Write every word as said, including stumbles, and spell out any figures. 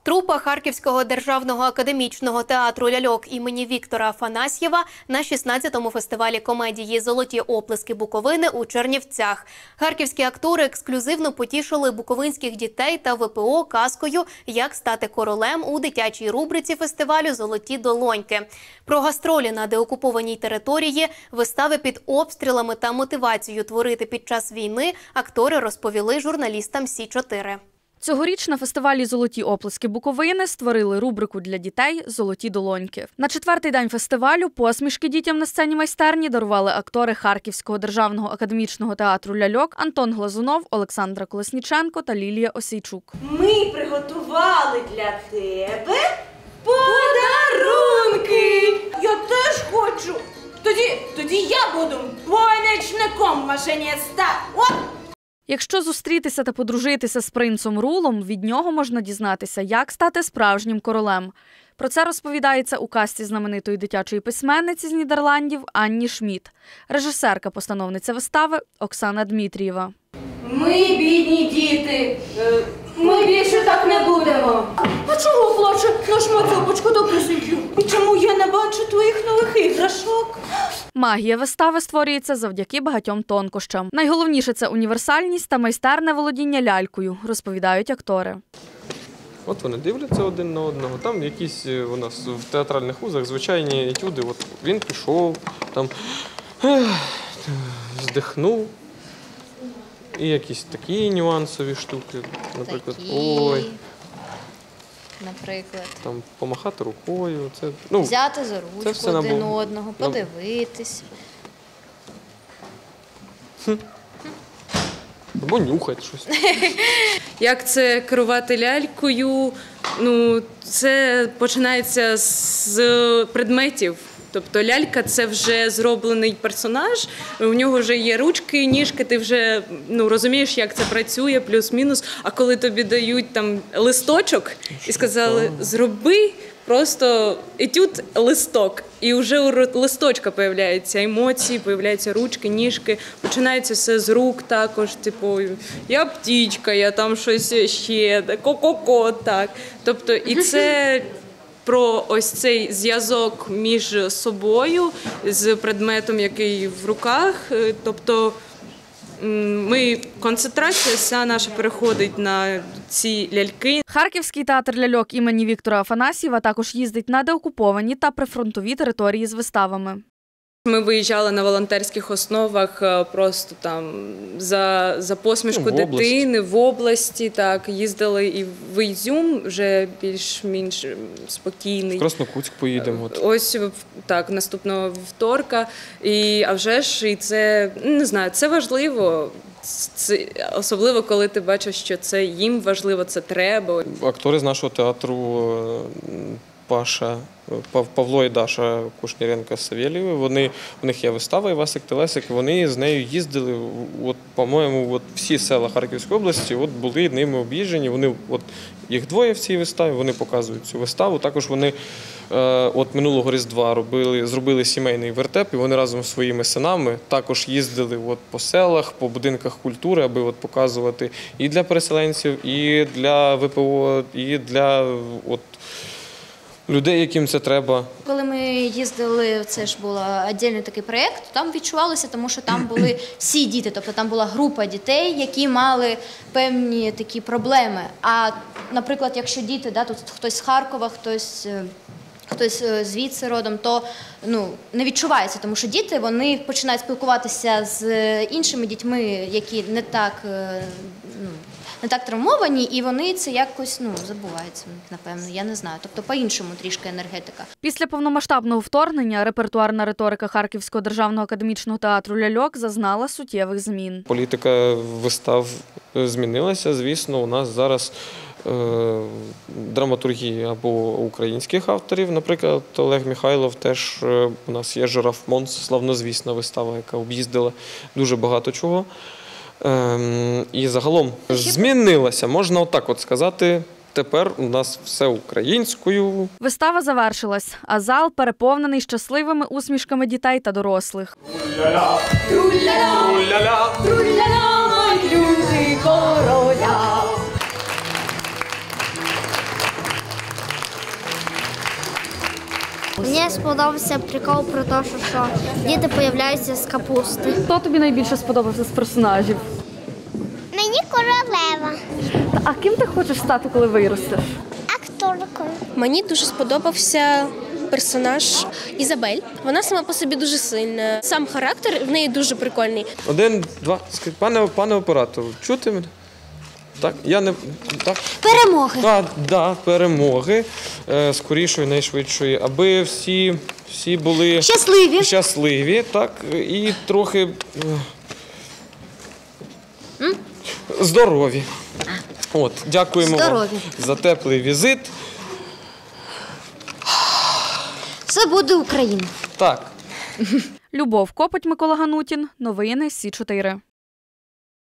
Трупа Харківського державного академічного театру ляльок імені Віктора Афанасьєва на шістнадцятому фестивалі комедії «Золоті оплески Буковини» у Чернівцях. Харківські актори ексклюзивно потішили буковинських дітей та ВПО казкою «Як стати королем» у дитячій рубриці фестивалю «Золоті долоньки». Про гастролі на деокупованій території, вистави під обстрілами та мотивацію творити під час війни актори розповіли журналістам Сі чотири. Цьогоріч на фестивалі «Золоті оплески Буковини» створили рубрику для дітей «Золоті долоньки». На четвертий день фестивалю посмішки дітям на сцені майстерні дарували актори Харківського державного академічного театру ляльок Антон Глазунов, Олександра Колесніченко та Лілія Осійчук. Ми приготували для тебе подарунки! Я теж хочу! Тоді, тоді я буду помічником машиніста! Оп! Якщо зустрітися та подружитися з принцем Рулом, від нього можна дізнатися, як стати справжнім королем. Про це розповідається у казці знаменитої дитячої письменниці з Нідерландів Анні Шмідт. Режисерка-постановниця вистави Оксана Дмитрієва. Ми, бідні діти, ми більше так не будемо. А чого плаче наш Мацьопочко до присидю? Чому я не бачу твоїх нових іграшок? Магія вистави створюється завдяки багатьом тонкощам. Найголовніше – це універсальність та майстерне володіння лялькою, розповідають актори. От вони дивляться один на одного, там якісь у нас в театральних вузах звичайні етюди. От він пішов, там здихнув. І якісь такі нюансові штуки, наприклад, такі, ой, наприклад, там помахати рукою, це, ну, взяти за ручку один набу... одного, подивитись. Хм. Або нюхати щось. Як це керувати лялькою? Ну, це починається з предметів. Тобто лялька – це вже зроблений персонаж, у нього вже є ручки, ніжки, ти вже ну, розумієш, як це працює, плюс-мінус. А коли тобі дають там листочок і сказали, зроби просто етюд листок, і вже у листочка появляються емоції, появляються ручки, ніжки, починається все з рук також, типу, я птічка, я там щось ще, ко-ко-ко, так. Тобто і це... Про ось цей зв'язок між собою, з предметом, який в руках. Тобто ми, концентрація вся наша переходить на ці ляльки. Харківський театр ляльок імені Віктора Афанасьєва також їздить на деокуповані та прифронтові території з виставами. Ми виїжджали на волонтерських основах просто там за, за посмішку ну, в дитини, в області, так, їздили і в Ізюм, вже більш-менш спокійний. В Краснокутськ поїдемо. От. Ось, так, наступного вівторка. І, а вже ж, і це, не знаю, це важливо. Це, особливо, коли ти бачиш, що це їм важливо, це треба. Актори з нашого театру Паша, Павло і Даша Кушніренко-Савєлєви, вони, у них є вистава «Івасик Телесик», вони з нею їздили, от, по-моєму, от, всі села Харківської області от, були ними об'їжджені, вони, от, їх двоє в цій виставі, вони показують цю виставу, також вони е, от, минулого Різдва робили, зробили сімейний вертеп, і вони разом зі своїми синами також їздили от, по селах, по будинках культури, аби от, показувати і для переселенців, і для ВПО, і для от, людей, яким це треба. Коли ми їздили, це ж був окремий такий проєкт, там відчувалося, тому що там були всі діти, тобто там була група дітей, які мали певні такі проблеми. А, наприклад, якщо діти, да, тут хтось з Харкова, хтось, хтось звідси родом, то ну, не відчувається, тому що діти, вони починають спілкуватися з іншими дітьми, які не так, ну, не так травмовані, і вони це якось ну, забуваються, напевно, я не знаю. Тобто по-іншому трішки енергетика. Після повномасштабного вторгнення репертуарна риторика Харківського державного академічного театру ляльок зазнала суттєвих змін. Політика вистав змінилася, звісно, у нас зараз е, драматургії або українських авторів, наприклад, Олег Михайлов, теж е, у нас є «Жираф Монс», славнозвісна вистава, яка об'їздила дуже багато чого. Ем, і загалом змінилася, можна отак от сказати, тепер у нас все українською. Вистава завершилась, а зал переповнений щасливими усмішками дітей та дорослих. Тру-ля-ля, тру-ля-ля, тру-ля-ля, малюнки короля. Мені сподобався прикол про те, що, що діти з'являються з капусти. Хто тобі найбільше сподобався з персонажів? Мені королева. А ким ти хочеш стати, коли виростеш? Акторкою. Мені дуже сподобався персонаж Ізабель. Вона сама по собі дуже сильна. Сам характер в неї дуже прикольний. Один, два, скажіть, пане, пане оператор, чути мене? Так, я не так. Перемоги. Так, да, перемоги е, скорішої, найшвидшої, аби всі, всі були Щасливі. щасливі, так, і трохи е, здорові. От, дякуємо вам Здорові. за теплий візит. Це буде Україна. Так. Любов Копоть, Микола Ганутін. Новини Сі чотири.